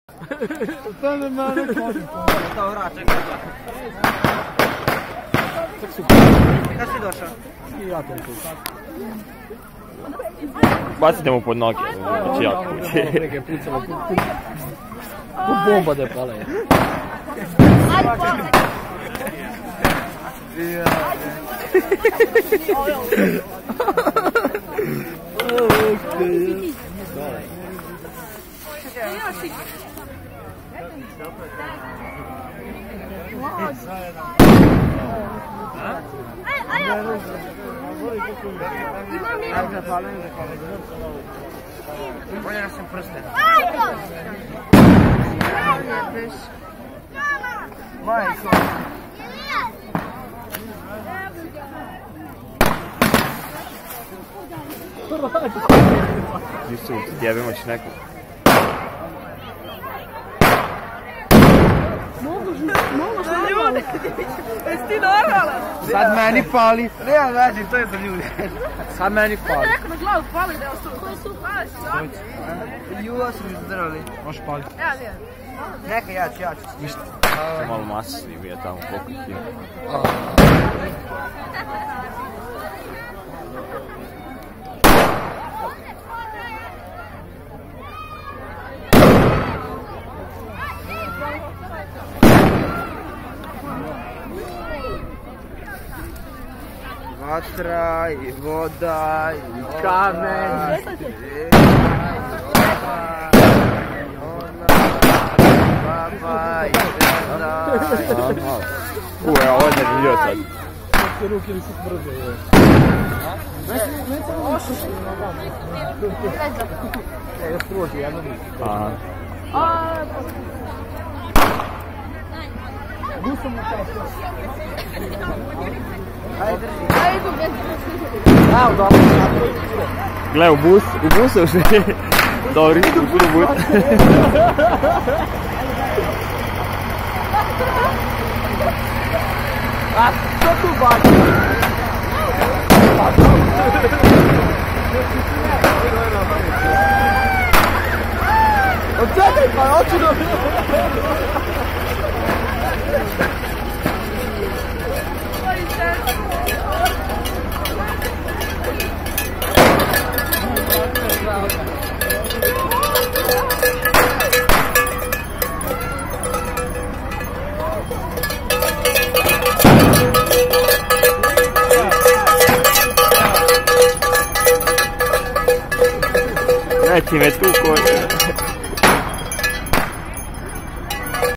Stane mene koliko. Dobro, čekaj. Kad si došao? I ja sam tu. Bacite mu pod noge. Znači jako. Neke pucalo. Ko bomba da je pala je. Bolje sam prste. Majko. Gdje su, jebimo će neku. Mogu za ljude. Jesi ti normalan? Sad meni pali. Nema veze, to je za ljude. Sad meni pali. Neko na glavu pali da je ostalo. Koji su pali? Juva su mi zdrali. Možeš pali. Ja, nije. Neka ja ću. Ništa. Malo masa snimio je tamo koliko je. Vatra i voda i Kamen. Papa i voda. Evo, ovo je zanimljivo sad. Se ruke mi se smrde. Još prođe, jedno mi. Aha. Gle, u busu ušli. Dobro, idu u bus. A, što tu baci? Odčekaj pa, hoću da... Ti me tuko.